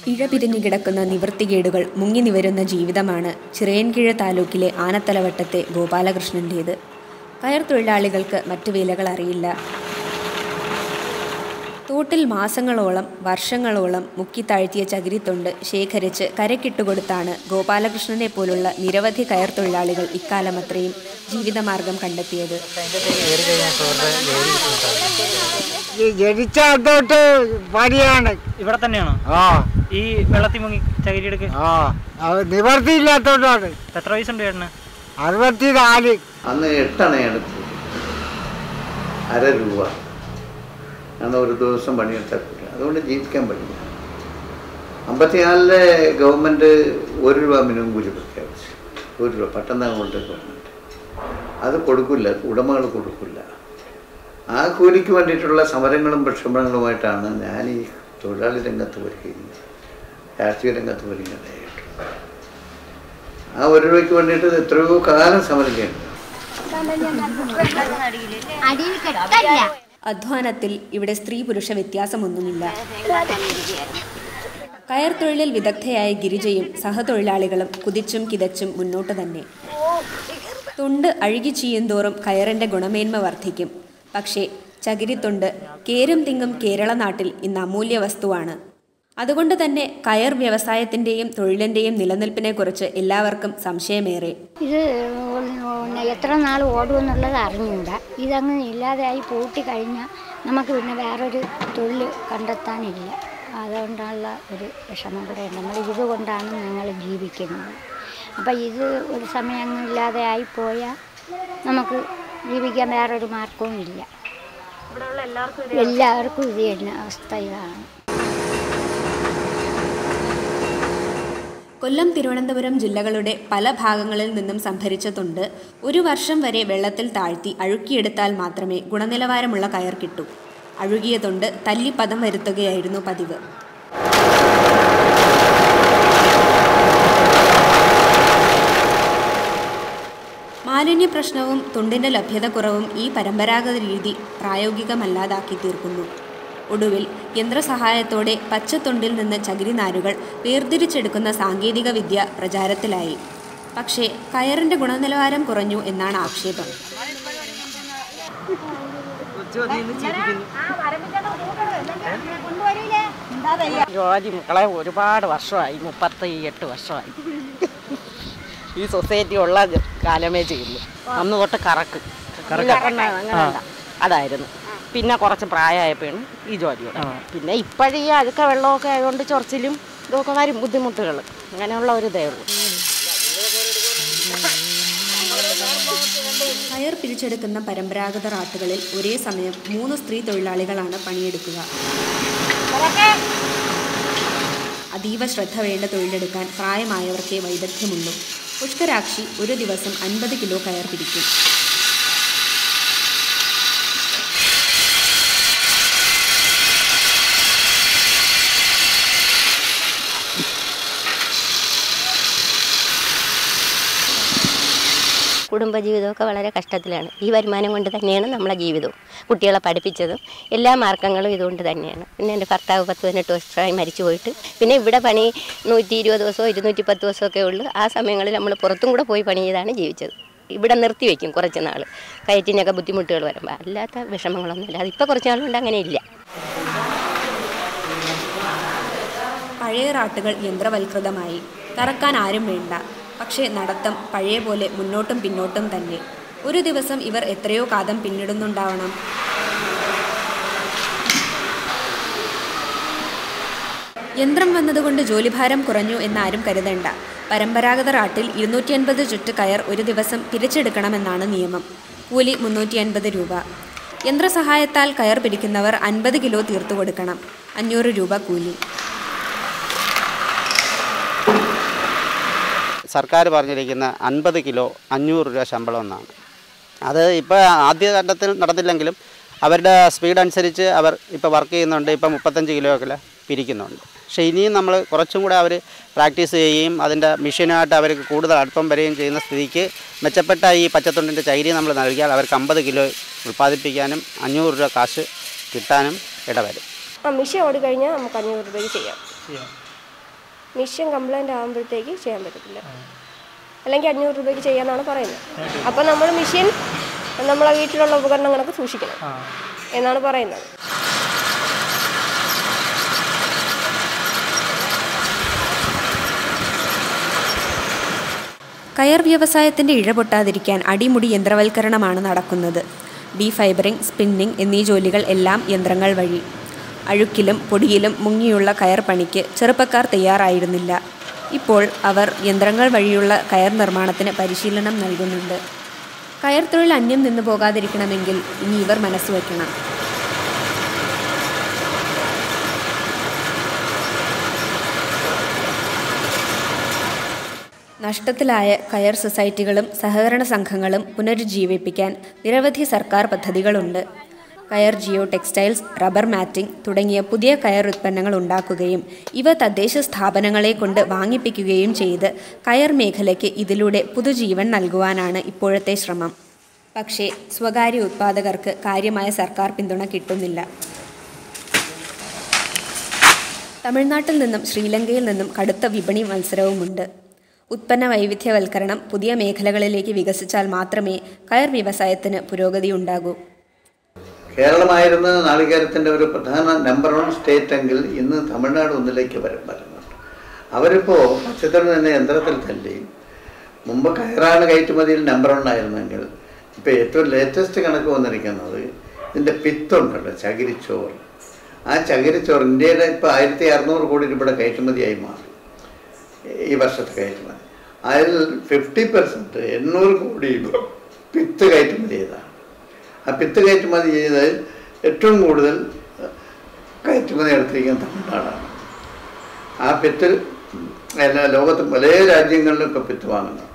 ഇഴപിരിഞ്ഞു കിടക്കുന്ന നിവൃത്തികേടുകൾ മുങ്ങി നിവരുന്ന ജീവിതമാണ് ചിറയൻകീഴ് താലൂക്കിലെ ആനത്തലവട്ടത്തെ ഗോപാലകൃഷ്ണൻ്റേത്. കയർ തൊഴിലാളികൾക്ക് മറ്റു വേലകൾ അറിയില്ല. തോട്ടിൽ മാസങ്ങളോളം വർഷങ്ങളോളം മുക്കിത്താഴ്ത്തിയ ചകിരിത്തൊണ്ട് ശേഖരിച്ച് കരക്കിട്ടുകൊടുത്താണ് ഗോപാലകൃഷ്ണനെ പോലുള്ള നിരവധി കയർ തൊഴിലാളികൾ ഇക്കാലമത്രയും ജീവിതമാർഗം കണ്ടെത്തിയത്. ഇവിടെ തന്നെയാണോ ഈ വെള്ളത്തിൽ മുങ്ങി ചകിരി എടുക്കുക? നിവർത്തിയില്ലാത്തോണ്ടാണ്. എത്ര വയസ്സുണ്ട് ചേട്ടന്? 64. അന്ന് 8 അണയെടുത്തു, ₹1.5 ആണ് ഒരു ദിവസം പണിയെടുത്താൽ. അതുകൊണ്ട് ജീവിക്കാൻ പറ്റില്ല. 54 ഗവൺമെൻറ് ₹1 മിനിമം കൂലി പ്രഖ്യാപിച്ചു. ₹1 പെട്ടെന്ന് കൊണ്ട് ഗവൺമെൻറ് അത് കൊടുക്കില്ല, ഉടമകൾ കൊടുക്കില്ല. ആ കൂലിക്ക് വേണ്ടിയിട്ടുള്ള സമരങ്ങളും പ്രക്ഷോഭങ്ങളുമായിട്ടാണ് ഞാൻ ഈ തൊഴിലാളി രംഗത്ത് വരികയും രാഷ്ട്രീയ രംഗത്ത് വരികയുണ്ടായിട്ട്. ആ ₹1 വേണ്ടിയിട്ട് എത്രയോ കാലം സമരം ചെയ്യണം. അധ്വാനത്തിൽ ഇവിടെ സ്ത്രീ പുരുഷ വ്യത്യാസമൊന്നുമില്ല. കയർ തൊഴിലിൽ വിദഗ്ധയായ ഗിരിജയും സഹതൊഴിലാളികളും കുതിച്ചും കിതച്ചും മുന്നോട്ട് തന്നെ. തൊണ്ട് അഴുകി ചീയുന്തോറും കയറിൻ്റെ ഗുണമേന്മ വർദ്ധിക്കും. പക്ഷേ ചകിരിത്തൊണ്ട് കേരും തിങ്ങും കേരള നാട്ടിൽ ഇന്ന് അമൂല്യ വസ്തുവാണ്. അതുകൊണ്ട് തന്നെ കയർ വ്യവസായത്തിൻ്റെയും തൊഴിലിൻ്റെയും നിലനിൽപ്പിനെക്കുറിച്ച് എല്ലാവർക്കും സംശയമേറെ. ഇത് എത്ര നാൾ ഓടുമെന്നുള്ളത് അറിഞ്ഞൂടാ. ഇതങ്ങ് ഇല്ലാതെയായി പൂട്ടിക്കഴിഞ്ഞാൽ നമുക്ക് പിന്നെ വേറൊരു തൊഴിൽ കണ്ടെത്താനില്ല. അതുകൊണ്ടുള്ള ഒരു വിഷമം കൂടെ ഉണ്ട്. നമ്മൾ ഇതുകൊണ്ടാണ് ഞങ്ങൾ ജീവിക്കുന്നത്. അപ്പം ഇത് ഒരു സമയം അങ്ങ് ഇല്ലാതെ ആയിപ്പോയാൽ നമുക്ക് ജീവിക്കാൻ വേറൊരു മാർഗവും ഇല്ല. എല്ലാവർക്കും ഇത് തന്നെ അവസ്ഥ ഇതാണ്. കൊല്ലം, തിരുവനന്തപുരം ജില്ലകളുടെ പല ഭാഗങ്ങളിൽ നിന്നും സംഭരിച്ച തൊണ്ട് 1 വർഷം വരെ വെള്ളത്തിൽ താഴ്ത്തി അഴുക്കിയെടുത്താൽ മാത്രമേ ഗുണനിലവാരമുള്ള കയർ കിട്ടൂ. അഴുകിയ തൊണ്ട് തല്ലി പദം വരുത്തുകയായിരുന്നു പതിവ്. മാലിന്യ പ്രശ്നവും തൊണ്ടിൻ്റെ ലഭ്യത കുറവും ഈ പരമ്പരാഗത രീതി പ്രായോഗികമല്ലാതാക്കി തീർക്കുന്നു. ഒടുവിൽ യന്ത്രസഹായത്തോടെ പച്ചത്തൊണ്ടിൽ നിന്ന് ചകിരിനാരുകൾ വേർതിരിച്ചെടുക്കുന്ന സാങ്കേതിക വിദ്യ പ്രചാരത്തിലായി. പക്ഷേ കയറിൻ്റെ ഗുണനിലവാരം കുറഞ്ഞു എന്നാണ് ആക്ഷേപം. ജോലി മക്കളെ ഒരുപാട് വർഷമായി, 38 വർഷമായി ഈ സൊസൈറ്റി ഉള്ള കാലമേ ചെയ്യുന്നു. അന്ന് തൊട്ട് കറക്ക് അതായിരുന്നു. പിന്നെ കുറച്ച് പ്രായമായപ്പോഴാണ് ഈ ജോലി. പിന്നെ ഇപ്പോഴീ അഴുക്ക വെള്ളമൊക്കെ ആയതുകൊണ്ട് ചൊറിച്ചിലും ഇതൊക്കെ വരും, ബുദ്ധിമുട്ടുകൾ. അങ്ങനെയുള്ള ഒരു ഇതേ ഉള്ളൂ. കയർ പിരിച്ചെടുക്കുന്ന പരമ്പരാഗത റാട്ടുകളിൽ ഒരേ സമയം 3 സ്ത്രീ തൊഴിലാളികളാണ് പണിയെടുക്കുക. അതീവ ശ്രദ്ധ വേണ്ട തൊഴിലെടുക്കാൻ പ്രായമായവർക്കേ വൈദഗ്ധ്യമുള്ളൂ. പുഷ്കരാക്ഷി ഒരു ദിവസം 50 കിലോ കയർ പിരിക്കും. കുടുംബജീവിതമൊക്കെ വളരെ കഷ്ടത്തിലാണ്. ഈ വരുമാനം കൊണ്ട് തന്നെയാണ് നമ്മളെ ജീവിതവും. കുട്ടികളെ പഠിപ്പിച്ചതും എല്ലാ മാർഗങ്ങളും ഇതുകൊണ്ട് തന്നെയാണ്. പിന്നെ എൻ്റെ ഭർത്താവ് 18 വർഷമായി മരിച്ചു പോയിട്ട്. പിന്നെ ഇവിടെ പണി 120 ദിവസമോ 210 ദിവസമൊക്കെ ഉള്ളൂ. ആ സമയങ്ങളിൽ നമ്മൾ പുറത്തും കൂടെ പോയി പണി ചെയ്താണ് ജീവിച്ചത്. ഇവിടെ നിർത്തി വയ്ക്കും കുറച്ച് നാൾ, കയറ്റിനൊക്കെ ബുദ്ധിമുട്ടുകൾ വരുമ്പോൾ. അല്ലാത്ത വിഷമങ്ങളൊന്നുമില്ല. അതിപ്പോൾ കുറച്ച് നാളുകൊണ്ട് അങ്ങനെ ഇല്ല. പഴയ റാട്ടുകൾ യന്ത്രവൽകൃതമായി, കറക്കാൻ ആരും വേണ്ട. പക്ഷേ നടത്തം പഴയ പോലെ മുന്നോട്ടും പിന്നോട്ടും തന്നെ. ഒരു ദിവസം ഇവർ എത്രയോ കാതം പിന്നിടുന്നുണ്ടാവണം. യന്ത്രം വന്നതുകൊണ്ട് ജോലിഭാരം കുറഞ്ഞു എന്നാരും കരുതണ്ട. പരമ്പരാഗത റാട്ടിൽ 250 ചുറ്റ് കയർ ഒരു ദിവസം പിരിച്ചെടുക്കണമെന്നാണ് നിയമം. കൂലി ₹350. യന്ത്രസഹായത്താൽ കയർ പിരിക്കുന്നവർ 50 കിലോ തീർത്തു കൊടുക്കണം. ₹500 കൂലി. സർക്കാർ പറഞ്ഞിരിക്കുന്ന 50 കിലോ ₹500 ശമ്പളം എന്നാണ്. അത് ഇപ്പോൾ ആദ്യഘട്ടത്തിൽ നടന്നില്ലെങ്കിലും അവരുടെ സ്പീഡ് അനുസരിച്ച് അവർ ഇപ്പോൾ വർക്ക് ചെയ്യുന്നുണ്ട്. ഇപ്പോൾ 35 കിലോ ഒക്കെ പിരിക്കുന്നുണ്ട്. പക്ഷേ ഇനിയും നമ്മൾ കുറച്ചും കൂടെ അവർ പ്രാക്ടീസ് ചെയ്യുകയും അതിൻ്റെ മെഷീനായിട്ട് അവർക്ക് കൂടുതൽ അടുപ്പം വരികയും ചെയ്യുന്ന സ്ഥിതിക്ക് മെച്ചപ്പെട്ട ഈ പച്ചത്തൊണ്ടിൻ്റെ ചകിരി നമ്മൾ നൽകിയാൽ അവർക്ക് 50 കിലോ ഉൽപ്പാദിപ്പിക്കാനും ₹500 കാശ് കിട്ടാനും ഇടവരും. മെഷീൻ ഓടിക്കഴിഞ്ഞാൽ നമുക്ക് ₹500 ചെയ്യാം. മെഷീൻ കംപ്ലൈൻ്റ് ആകുമ്പോഴത്തേക്ക് ചെയ്യാൻ പറ്റത്തില്ല. അല്ലെങ്കിൽ 500 രൂപയ്ക്ക് ചെയ്യാമെന്നാണ് പറയുന്നത്. അപ്പോൾ നമ്മൾ മെഷീൻ നമ്മളെ വീട്ടിലുള്ള ഉപകരണങ്ങളൊക്കെ സൂക്ഷിക്കണം എന്നാണ് പറയുന്നത്. കയർ വ്യവസായത്തിൻ്റെ ഇഴപൊട്ടാതിരിക്കാൻ അടിമുടി യന്ത്രവൽക്കരണമാണ് നടക്കുന്നത്. ഡീഫൈബറിംഗ്, സ്പിന്നിംഗ് എന്നീ ജോലികൾ എല്ലാം യന്ത്രങ്ങൾ വഴി. അഴുക്കിലും പൊടിയിലും മുങ്ങിയുള്ള കയർ പണിക്ക് ചെറുപ്പക്കാർ തയ്യാറായിരുന്നില്ല. ഇപ്പോൾ അവർ യന്ത്രങ്ങൾ വഴിയുള്ള കയർ നിർമ്മാണത്തിന് പരിശീലനം നൽകുന്നുണ്ട്. കയർ തൊഴിൽ അന്യം നിന്നു പോകാതിരിക്കണമെങ്കിൽ ഇനി ഇവർ മനസ്സുവെക്കണം. നഷ്ടത്തിലായ കയർ സൊസൈറ്റികളും സഹകരണ സംഘങ്ങളും പുനരുജ്ജീവിപ്പിക്കാൻ നിരവധി സർക്കാർ പദ്ധതികളുണ്ട്. കയർ ജിയോ ടെക്സ്റ്റൈൽസ്, റബ്ബർ മാറ്റിംഗ് തുടങ്ങിയ പുതിയ കയർ ഉൽപ്പന്നങ്ങൾ ഉണ്ടാക്കുകയും ഇവ തദ്ദേശ സ്ഥാപനങ്ങളെ കൊണ്ട് വാങ്ങിപ്പിക്കുകയും ചെയ്ത് കയർ മേഖലയ്ക്ക് ഇതിലൂടെ പുതുജീവൻ നൽകുവാനാണ് ഇപ്പോഴത്തെ ശ്രമം. പക്ഷേ സ്വകാര്യ ഉത്പാദകർക്ക് കാര്യമായ സർക്കാർ പിന്തുണ കിട്ടുന്നില്ല. തമിഴ്നാട്ടിൽ നിന്നും ശ്രീലങ്കയിൽ നിന്നും കടുത്ത വിപണി മത്സരവുമുണ്ട്. ഉത്പന്ന വൈവിധ്യവൽക്കരണം പുതിയ മേഖലകളിലേക്ക് വികസിച്ചാൽ മാത്രമേ കയർ വ്യവസായത്തിന് പുരോഗതി ഉണ്ടാകൂ. കേരളമായിരുന്ന നാളികേരത്തിൻ്റെ ഒരു പ്രധാന നമ്പർ 1 സ്റ്റേറ്റ് എങ്കിൽ ഇന്ന് തമിഴ്നാട് ഒന്നിലേക്ക് വരുന്നുണ്ട്. അവരിപ്പോൾ പച്ചത്തറി തന്നെ യന്ത്രത്തിൽ തല്ലി. മുമ്പ് കയറാണ് കയറ്റുമതിയിൽ നമ്പർ 1 ആയിരുന്നെങ്കിൽ ഇപ്പോൾ ഏറ്റവും ലേറ്റസ്റ്റ് കണക്ക് വന്നിരിക്കുന്നത് ഇതിൻ്റെ പിത്തുണ്ടല്ലോ, ചകിരിച്ചോറ്. ആ ചകിരിച്ചോറ് ഇന്ത്യയുടെ ഇപ്പോൾ 1600 കോടി രൂപയുടെ കയറ്റുമതിയായി മാറി ഈ വർഷത്തെ കയറ്റുമതി. അതിൽ 50% 800 കോടി പിത്ത് കയറ്റുമതി ചെയ്തതാണ്. ആ പിത്ത് കയറ്റുമതി ചെയ്ത് ഏറ്റവും കൂടുതൽ കയറ്റുമതി നടത്തിയിരിക്കുന്ന തമിഴ്നാടാണ്. ആ പിത്ത് എല്ലാ ലോകത്തും പല രാജ്യങ്ങളിലും ഇപ്പോൾ പിത്ത് വാങ്ങുന്നു.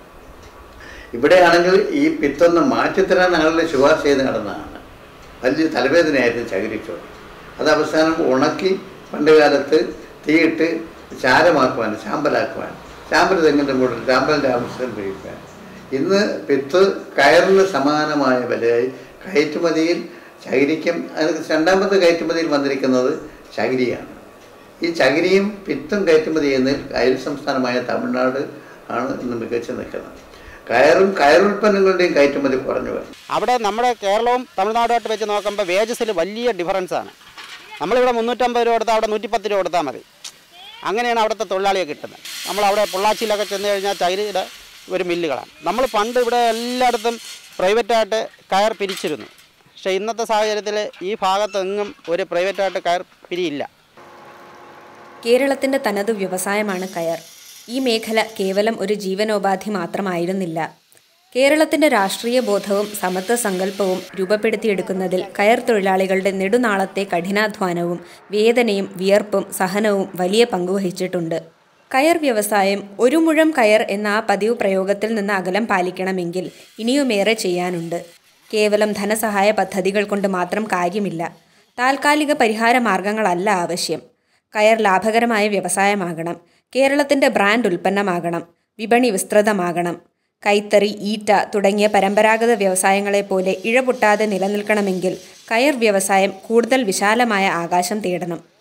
ഇവിടെയാണെങ്കിൽ ഈ പിത്തൊന്ന് മാറ്റിത്തരാൻ ആളുകളെ ശുപാർശ ചെയ്ത് നടന്നതാണ്. വലിയ തലവേദനയായിരുന്നു ചകിരിച്ചോറ്. അത് അവസാനം ഉണക്കി പണ്ട് കാലത്ത് തീയിട്ട് ചാരമാക്കുവാൻ, ചാമ്പലാക്കുവാൻ, ചാമ്പൽ തെങ്ങിൻ്റെ കൂടെ ചാമ്പലിൻ്റെ ആവശ്യം ഉപയോഗിക്കാൻ. ഇന്ന് പിത്ത് കയറിന് സമാനമായ വിലയായി കയറ്റുമതിയിൽ ചകിരിക്കും. അതിന് രണ്ടാമത്തെ കയറ്റുമതിയിൽ വന്നിരിക്കുന്നത് ചകിരിയാണ്. ഈ ചകിരിയും പിത്തും കയറ്റുമതി ചെയ്യുന്നതിൽ അയൽ സംസ്ഥാനമായ തമിഴ്നാട് ആണ് ഇന്ന് മികച്ചു നിൽക്കുന്നത്. കയറുൽപ്പന്നങ്ങളുടെയും കയറ്റുമതി കുറഞ്ഞു വരും. അവിടെ നമ്മുടെ കേരളവും തമിഴ്നാടുമായിട്ട് വെച്ച് നോക്കുമ്പോൾ വേജസിൽ വലിയ ഡിഫറൻസാണ്. നമ്മളിവിടെ 350 രൂപ കൊടുത്താൽ അവിടെ 110 രൂപ കൊടുത്താൽ മതി. അങ്ങനെയാണ് അവിടുത്തെ തൊഴിലാളിയെ കിട്ടുന്നത്. നമ്മളവിടെ പൊള്ളാച്ചിയിലൊക്കെ ചെന്ന് കഴിഞ്ഞാൽ ചകിരിയുടെ ഒരു മില്ലുകളാണ്. നമ്മൾ പണ്ട് ഇവിടെ എല്ലായിടത്തും പ്രൈവറ്റായിട്ട് കയർ പിരിച്ചിരുന്നു. പക്ഷേ ഇന്നത്തെ സാഹചര്യത്തിൽ ഈ ഭാഗത്തെങ്ങും ഒരു പ്രൈവറ്റായിട്ട് കയർ പിരിയില്ല. കേരളത്തിൻ്റെ തനത് വ്യവസായമാണ് കയർ. ഈ മേഖല കേവലം ഒരു ജീവനോപാധി മാത്രമായിരുന്നില്ല. കേരളത്തിൻ്റെ രാഷ്ട്രീയ ബോധവും സമത്വ സങ്കല്പവും രൂപപ്പെടുത്തിയെടുക്കുന്നതിൽ കയർ തൊഴിലാളികളുടെ നെടുനാളത്തെ കഠിനാധ്വാനവും വേദനയും വിയർപ്പും സഹനവും വലിയ പങ്കുവഹിച്ചിട്ടുണ്ട്. കയർ വ്യവസായം ഒരു മുഴം കയർ എന്ന ആ പതിവ് പ്രയോഗത്തിൽ നിന്ന് അകലം പാലിക്കണമെങ്കിൽ ഇനിയുമേറെ ചെയ്യാനുണ്ട്. കേവലം ധനസഹായ പദ്ധതികൾ കൊണ്ട് മാത്രം കാര്യമില്ല. താൽക്കാലിക പരിഹാര മാർഗങ്ങളല്ല ആവശ്യം. കയർ ലാഭകരമായ വ്യവസായമാകണം. കേരളത്തിൻ്റെ ബ്രാൻഡ് ഉൽപ്പന്നമാകണം. വിപണി വിസ്തൃതമാകണം. കൈത്തറി, ഈറ്റ തുടങ്ങിയ പരമ്പരാഗത വ്യവസായങ്ങളെപ്പോലെ ഇഴപൊട്ടാതെ നിലനിൽക്കണമെങ്കിൽ കയർ വ്യവസായം കൂടുതൽ വിശാലമായ ആകാശം തേടണം.